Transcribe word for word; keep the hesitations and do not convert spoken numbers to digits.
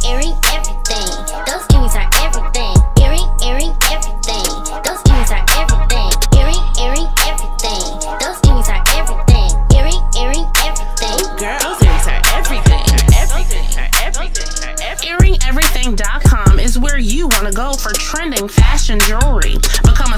earring everything. Those earrings are everything. Earring, earring everything. Those earrings are everything. Earring, earring everything. Those earrings are everything. Earring, earring everything. Ooh, girl, those earrings are everything. Everything. Everything. Earring Everything dot com is where you want to go for trending fashion jewelry. Become a